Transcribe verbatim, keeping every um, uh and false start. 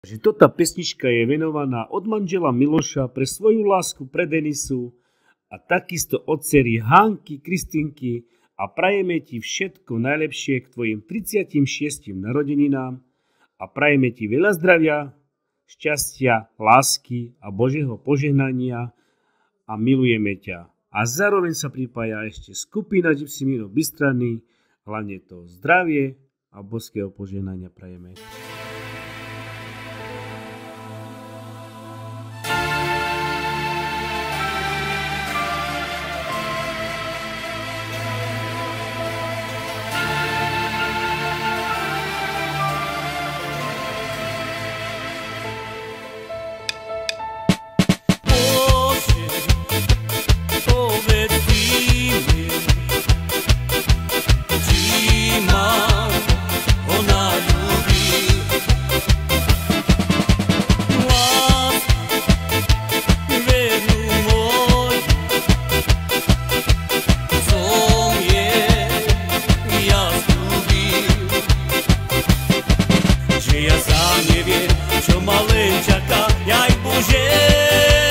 že toto pesnička je venovaná od manžela Miloša pre svoju lásku pre Denisu a takisto od dcery Hanky, Kristinky a prajeme ti všetko najlepšie k tvojim tridsiatym šiestym narodeninám a prajeme ti veľa zdravia, šťastia, lásky a Božieho požehnania a milujeme ťa. A zároveň sa pripája ešte skupina Gypsy Miro Bystrany, hlavne to zdravie a božského požehnania prajeme. Ja sám neviem, čo ma len čaká, jaj Bože.